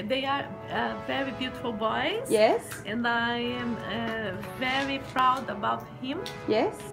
they are very beautiful boys. Yes. And I am very proud about him. Yes.